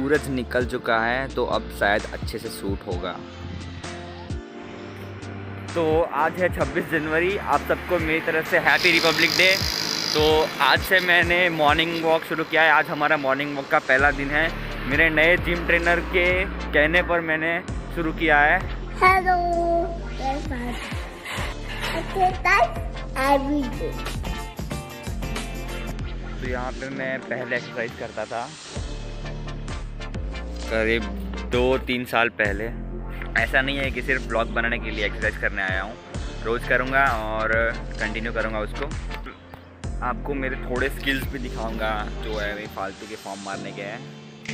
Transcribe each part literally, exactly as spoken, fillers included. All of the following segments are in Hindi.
सूरज निकल चुका है तो अब शायद अच्छे से शूट होगा। तो आज है छब्बीस जनवरी, आप सबको मेरी तरफ से हैप्पी रिपब्लिक डे। तो आज से मैंने मॉर्निंग वॉक शुरू किया है। आज हमारा मॉर्निंग वॉक का पहला दिन है। मेरे नए जिम ट्रेनर के कहने पर मैंने शुरू किया है। हेलो, तो यहाँ पे मैं पहले एक्सरसाइज करता था, करीब दो तीन साल पहले। ऐसा नहीं है कि सिर्फ ब्लॉग बनाने के लिए एक्सरसाइज करने आया हूँ, रोज़ करूँगा और कंटिन्यू करूँगा उसको। आपको मेरे थोड़े स्किल्स भी दिखाऊँगा जो है वही फालतू के फॉर्म मारने के हैं।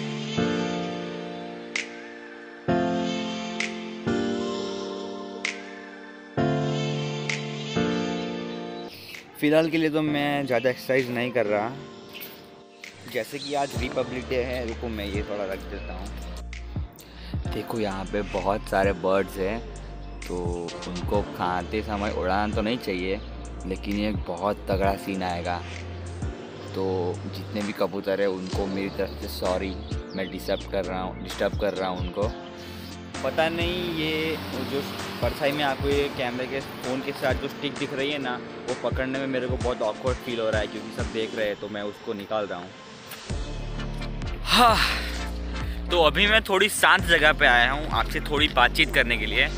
फ़िलहाल के लिए तो मैं ज़्यादा एक्सरसाइज नहीं कर रहा। जैसे कि आज रिपब्लिक डे है, रुको मैं ये थोड़ा रख देता हूँ। देखो यहाँ पे बहुत सारे बर्ड्स हैं, तो उनको खाते समय उड़ाना तो नहीं चाहिए, लेकिन ये बहुत तगड़ा सीन आएगा। तो जितने भी कबूतर हैं उनको मेरी तरफ से सॉरी, मैं डिस्टर्ब कर रहा हूँ डिस्टर्ब कर रहा हूँ उनको। पता नहीं ये जो परछाई में आपको ये कैमरे के फ़ोन के साथ जो स्टिक दिख रही है ना, वो पकड़ने में मेरे को बहुत ऑकवर्ड फील हो रहा है, क्योंकि सब देख रहे हैं तो मैं उसको निकाल रहा हूँ। हाँ, तो अभी मैं थोड़ी शांत जगह पे आया हूँ आपसे थोड़ी बातचीत करने के लिए।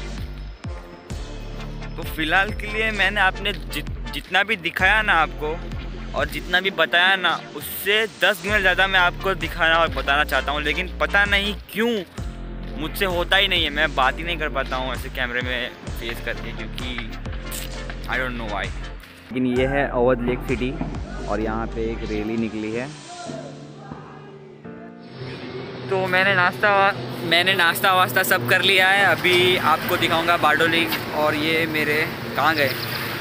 तो फिलहाल के लिए मैंने आपने जित, जितना भी दिखाया ना आपको और जितना भी बताया ना, उससे दस गुना ज़्यादा मैं आपको दिखाना और बताना चाहता हूँ, लेकिन पता नहीं क्यों मुझसे होता ही नहीं है। मैं बात ही नहीं कर पाता हूँ ऐसे कैमरे में फेस करके, क्योंकि आई डोंट नो व्हाई। लेकिन ये है अवध लेक सिटी और यहाँ पे एक रैली निकली है। तो मैंने नाश्ता मैंने नाश्ता वास्ता सब कर लिया है। अभी आपको दिखाऊंगा बारडोली। और ये मेरे कहाँ गए,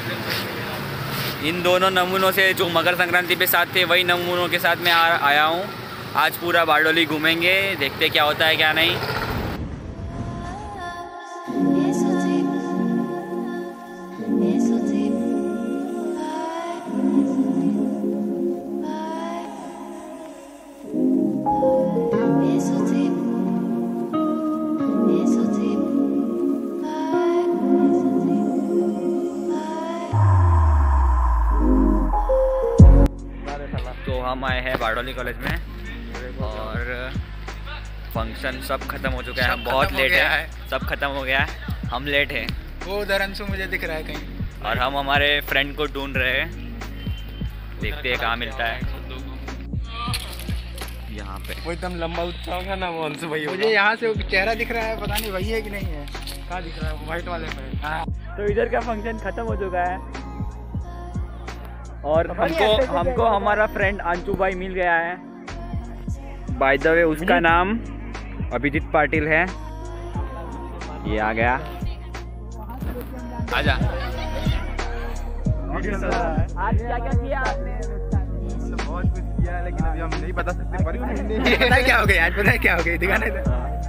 इन दोनों नमूनों से जो मकर संक्रांति पे साथ थे, वही नमूनों के साथ मैं आ, आया हूँ। आज पूरा बारडोली घूमेंगे, देखते क्या होता है क्या नहीं। तो हम आए हैं बारडोली कॉलेज में और फंक्शन सब खत्म हो चुका है। हम बहुत लेट है, सब खत्म हो गया है, हम लेट हैं। वो उधर अंशु मुझे दिख रहा है कहीं, और हम हमारे फ्रेंड को ढूंढ रहे हैं, देखते हैं कहाँ मिलता है। यहाँ पे वो एकदम लंबा उच्चा होगा ना, वो अंशु भाई। मुझे यहाँ से वो चेहरा दिख रहा है, पता नहीं वही है कि नहीं है। कहाँ दिख रहा है वो वाइट वाले में? हाँ। तो इधर का फंक्शन खत्म हो चुका है और हमको हमको हमारा फ्रेंड अंशु भाई मिल गया है। बाय द वे उसका नाम अभिजीत पाटिल है। ये आ गया, आजा। आज क्या क्या किया आपने? बहुत कुछ किया, लेकिन अभी हम नहीं बता सकते। पता है क्या हो गया आज? पता है क्या हो गया? दिखाने दे।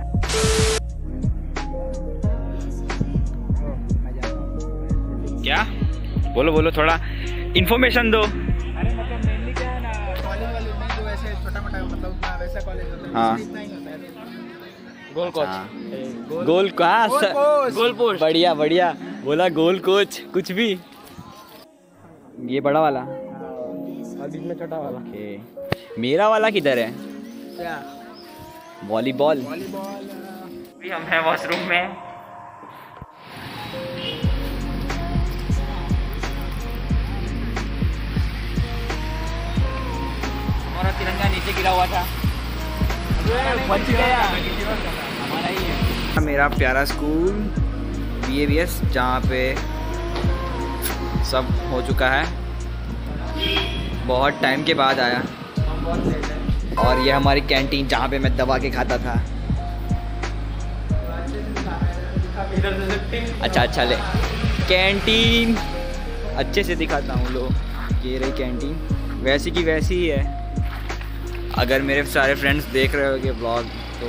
क्या बोलो बोलो, थोड़ा इन्फॉर्मेशन दो। अरे मतलब मेनली क्या है ना, कॉलेज वाले में जो ऐसे छोटा मोटा मतलब उतना वैसा कॉलेज होता है। हाँ, इतना ही होता है। गोल कोच, गोल कहाँ? Goal post. बढ़िया बढ़िया बोला, गोल कोच कुछ भी। ये बड़ा वाला और बीच में छोटा वाला। ओके, मेरा वाला किधर है? क्या? वॉलीबॉल। वॉलीबॉल। अभी हम हैं वॉशरूम में। हमारा तिरंगा नीचे गिरा हुआ था, बच गया, हमारा ही है। मेरा प्यारा school B A V S, जहाँ पे सब हो चुका है। बहुत टाइम के बाद आया। और ये हमारी कैंटीन, जहाँ पे मैं दबा के खाता था। अच्छा अच्छा ले, कैंटीन अच्छे से दिखाता हूँ लो। ये रही कैंटीन, वैसी की वैसी ही है। अगर मेरे सारे फ्रेंड्स देख रहे होंगे ब्लॉग तो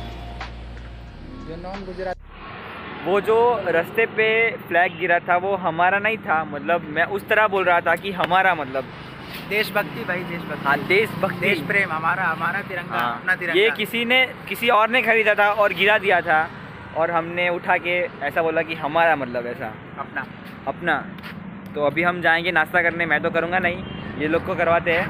गुजरात। वो जो रास्ते पे फ्लैग गिरा था वो हमारा नहीं था, मतलब मैं उस तरह बोल रहा था कि हमारा, मतलब देशभक्ति भाई, देशभक्ति। हाँ देशभक्ति, देश प्रेम, हमारा हमारा तिरंगा, हाँ। अपना तिरंगा। ये किसी ने किसी और ने खरीदा था और गिरा दिया था और हमने उठा के ऐसा बोला कि हमारा, मतलब ऐसा अपना अपना। तो अभी हम जाएंगे नाश्ता करने, मैं तो करूँगा नहीं, ये लोग को करवाते हैं।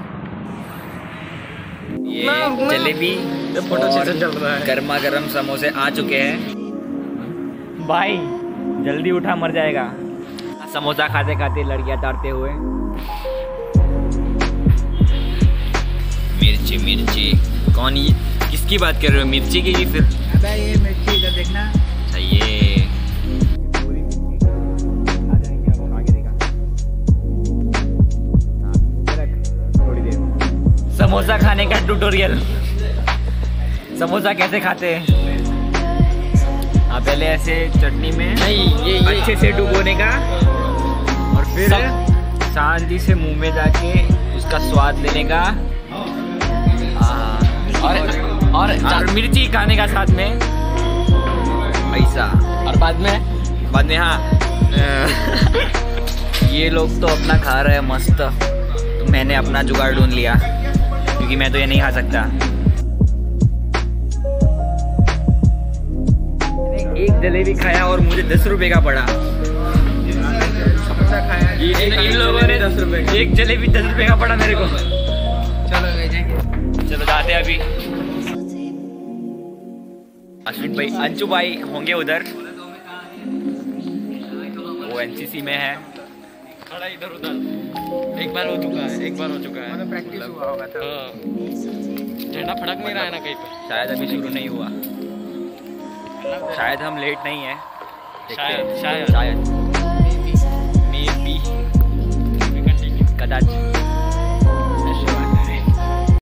ये जलेबी और गर्मा गर्म समोसे आ चुके हैं। भाई जल्दी उठा, मर जाएगा। समोसा खाते खाते लड़कियां तारते हुए। मिर्ची मिर्ची, कौन ये, किसकी बात कर रहे हो, मिर्ची की फिर? अबे ये मिर्ची इधर देखना। अच्छा ये पूरी मिर्ची आ जाएंगे, अब आगे देखा। थोड़ी देर समोसा खाने का ट्यूटोरियल। समोसा कैसे खाते हैं? हाँ पहले ऐसे चटनी में नहीं, ये, ये अच्छे से डुबोने का और फिर शांति से मुंह में जाके उसका स्वाद लेने का। और और, और मिर्ची खाने का साथ में ऐसा, और बाद में बाद में हाँ ये लोग तो अपना खा रहे हैं मस्त, तो मैंने अपना जुगाड़ ढूंढ लिया क्योंकि मैं तो ये नहीं खा सकता। एक जलेबी खाया और मुझे दस रुपए का पड़ा। समोसा खाया इन, इन लोगों ने दस रुपए, एक जलेबी दस रुपए का पड़ा मेरे को। चलो ले जाएंगे, चलो जाते हैं अभी। अश्विन भाई, अंशु भाई होंगे उधर, वो एनसीसी में है। खड़ा इधर उधर एक बार हो चुका है, एक बार हो चुका है, मतलब प्रैक्टिस हुआ होगा था। झंडा फड़क नहीं रहा है ना कहीं पे, शायद अभी शुरू नहीं हुआ, शायद हम लेट नहीं है, शायद शायद शायद मे बी कदाच।